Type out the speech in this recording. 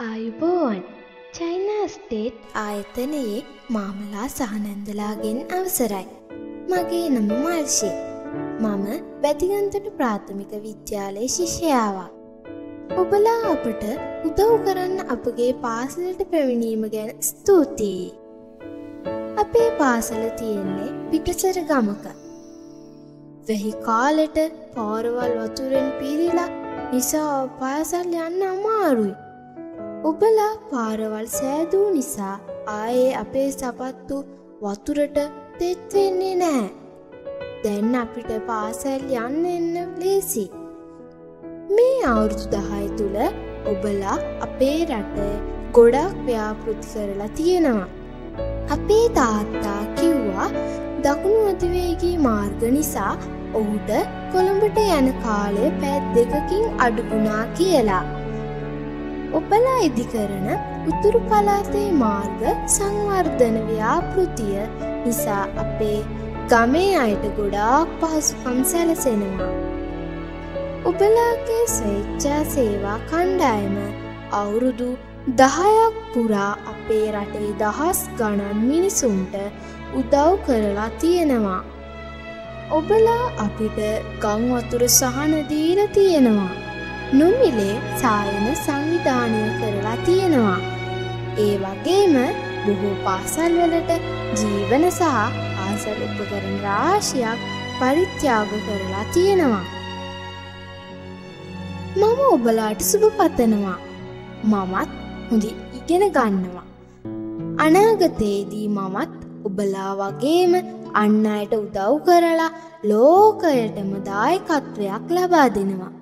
ආයුබෝවන් China state ආයතනයේ මාමලා සහනන්දලාගෙන් අවසරයි. මගේ නම මාල්ෂි. මම වැදිගන්තොට ප්‍රාථමික විද්‍යාලයේ ශිෂ්‍යාවක්. ඔබලා අපට උදව් කරන්න අපගේ පාසලට පැමිණීම ගැන ස්තුතියි. අපේ පාසල තියෙන්නේ පිටසර ගමක. වෙහි කාලෙට පාරවල් වතුරෙන් පිරීලා නිසා පාසල් යන්න අමාරුයි. ඔබලා පාරවල් සෑදූ නිසා ආයේ අපේ සපත්තු වතුරට තෙත් වෙන්නේ නැහැ. දැන් අපිට පාසල් යන්න එන්න ලේසි. මේ අවුරුදු 10 තුල ඔබලා අපේ රට ගොඩක් ව්‍යාපෘති කරලා තියෙනවා. අපේ තාත්තා කිව්වා දකුණු අධිවේගී මාර්ග නිසා ඔහුට කොළඹට යන කාලය පැය 2කින් අඩු වුණා කියලා. ඔබලා ඉදිකරන උතුරු පළාතේ මාර්ග සංවර්ධන ව්‍යාපෘතිය නිසා අපේ ගමේ අයට ගොඩාක් පහසුකම් සැලසෙනවා. ඔබලාගේ ස්වේච්ඡා සේවා කණ්ඩායම අවුරුදු 10ක් පුරා අපේ රටේ දහස් ගණන් මිනිසුන්ට උදව් කරලා තියෙනවා. ඔබලා අපිට ගම් වතුර සහන දීලා තියෙනවා. නොමිලේ සායන සංවිධානය කරලා තියෙනවා. ඒ වගේම බොහෝ පාසල්වලට ජීවන සහ පාසල් උපකරණ රාශියක් පරිත්‍යාග කරලා තියෙනවා. මම ඔබලාට සුබ පතනවා. මමත් හොඳින් ඉගෙන ගන්නවා. අනාගතයේදී මමත් ඔබලා වගේම අන් අයට උදව් කරලා ලෝකයටම දායකත්වයක් ලබා දෙනවා.